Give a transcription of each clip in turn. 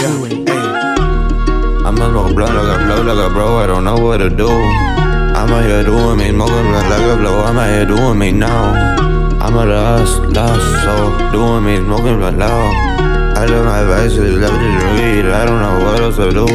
do it. I'm a smoke blunt like a blow like a bro, I don't know what to do. I'm out here doing me, smoking blunt like a blow, I'm out here doing me now. I'm a lost soul, doing me, smoking blunt loud. I love my vices, love to read, I don't know what else to do.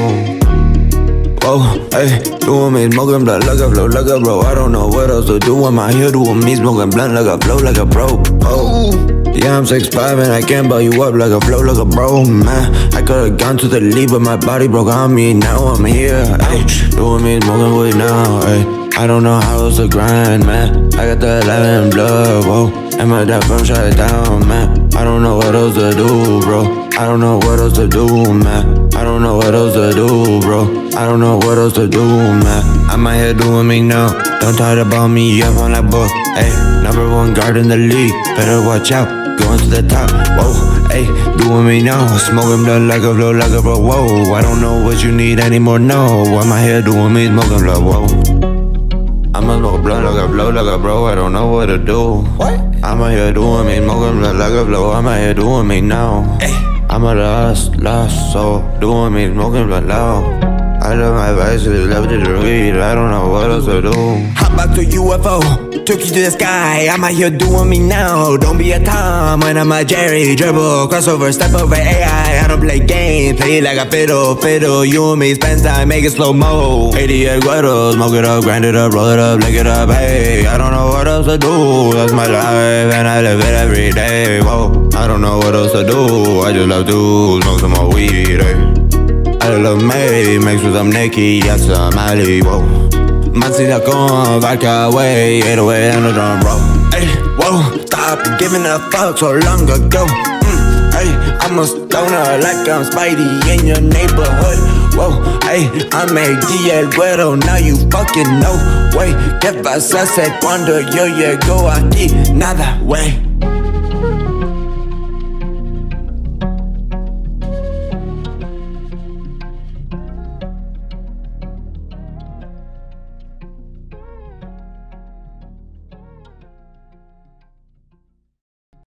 Whoa, hey, doing me, smoking blunt like a flow, like a bro. I don't know what else to do. I'm out here doing me, smoking blunt like a flow, like a bro. Oh, yeah, I'm 6'5" and I can't buy you up like a flow, like a bro, man. I could've gone to the lead, but my body broke on me. Now I'm here, hey, doing me, smoking weed now, hey. I don't know how else to grind, man. I got the 11 blood, whoa. And my dad from shut down, man. I don't know what else to do, bro. I don't know what else to do, man. I don't know what else to do, bro. I don't know what else to do, man. I'm out here doing me now. Don't talk about me up on that book. Hey, #1 guard in the league. Better watch out, going to the top. Whoa, hey, doing me now. Smoking blood like a flow, like a bro. Whoa, I don't know what you need anymore. No, I'm out here doing me, smoking blood. Whoa. I'm a smoke blunt like a blow, like a bro. I don't know what to do. What? I'm out here doing me, smoking blood like a flow. I'm out here doing me now. Hey. I'm a lost soul, doing me, smoking blunt loud. I love my vices, love to read, I don't know what else to do. Hop back to UFO, took you to the sky. I'm out here doing me now. Don't be a Tom when I'm a Jerry. Dribble, crossover, step over AI. I don't play games, play it like a fiddle. You and me spend time, make it slow-mo. 88 Guero, smoke it up, grind it up, roll it up, lick it up. Hey, I don't know what else to do. That's my life and I live it every day. Whoa, I don't know what else to do. I just love to smoke some more weed, hey. I love me, mixed with some Nicky, yeah, some Ali, whoa. Mancita con vodka, way, 808 and the drum roll. Hey, whoa, stop giving a fuck so long ago. Hey, I'm a stoner like I'm Spidey in your neighborhood. Whoa, hey, I'm a DL Guero, now you fucking know. Wait, ¿qué pasa? Sé cuando yo llego aquí, nada, wey.